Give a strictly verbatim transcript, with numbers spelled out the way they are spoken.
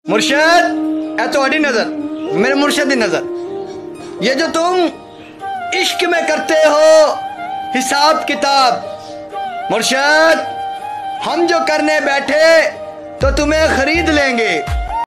मुर्शद ए तुम्हारी नजर मेरे मुर्शद की नजर, ये जो तुम इश्क में करते हो हिसाब किताब, मुर्शद हम जो करने बैठे तो तुम्हें खरीद लेंगे।